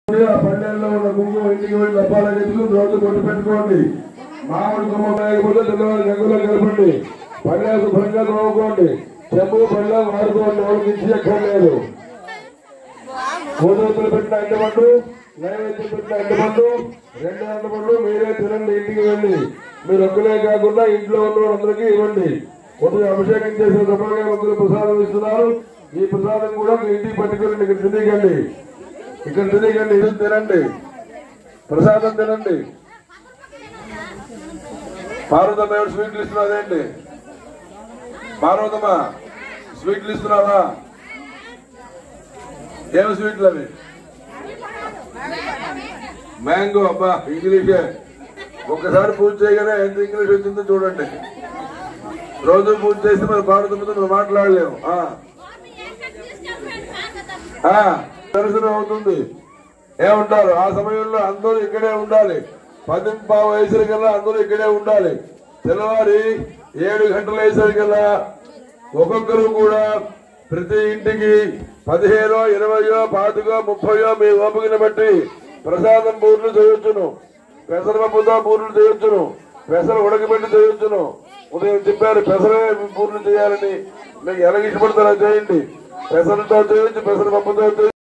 పల్లెల్లో ఉన్న కుంకుమ ఇంటికి వెళ్ళి డబ్బాల గెతులు రోజు కొట్టు పెట్టుకోండి. మామిడి కొమ్మ లేకపోతే తెల్లవారి గంగులో కలపండి. పల్లె శుభ్రంగా తోముకోండి. చెంబు పళ్ళ వాడుకోండి. ఎవరికి ఇచ్చి ఎక్కర్లేదు. కోదోతులు పెట్టిన అంటపండు, నైవేద్యం పెట్టిన అంటపండు, 2 అంటపండు మీరే తినండి. ఇంటికి వెళ్ళి మీరు ఒక్కలే కాకుండా ఇంట్లో ఉన్న అందరికీ ఇవ్వండి. కొద్దిగా అభిషేకం చేసిన రూపాయలు అందరూ ప్రసాదం ఇస్తున్నారు. ఈ ప్రసాదం కూడా మీ ఇంటికి పట్టుకెళ్ళండి. ఇక్కడ తినకండి, ఇక్కడ తినకండి, ఇది తినండి, ప్రసాదం తినండి. పార్వతమ్మ ఎవరు స్వీట్లు ఇస్తున్నారేంటి? పార్వతమ్మ స్వీట్లు ఇస్తున్నావా? ఏమి స్వీట్లు అవి? మ్యాంగో. అబ్బా ఇంగ్లీషే. ఒక్కసారి పూజ చేయగానే ఎంత ఇంగ్లీష్ వచ్చిందో చూడండి. రోజు పూజ చేస్తే మరి పార్వతమ్మతో మనం మాట్లాడలేము. దర్శనం అవుతుంది. ఏమంటారు? ఆ సమయంలో అందరూ ఇక్కడే ఉండాలి. 10:15 వయసులకల్లా అందరూ ఇక్కడే ఉండాలి. తెల్లవారి 7 గంటల వయసులకల్లా ఒక్కొక్కరు కూడా ప్రతి ఇంటికి 15, 20, 25, 30 మీ ఓపికను బట్టి ప్రసాదం బూర్లు చేయొచ్చును. పెసరపప్పుతో బూర్లు చేయొచ్చును. పెసరు ఉడకబెట్టి చేయొచ్చును. ఉదయం చెప్పారు పెసరే బూర్లు చేయాలని. మీకు ఎలాగ ఇష్టపడతారో చేయండి. పెసరతో చేయొచ్చు, పెసరపప్పుతో చేయొచ్చు.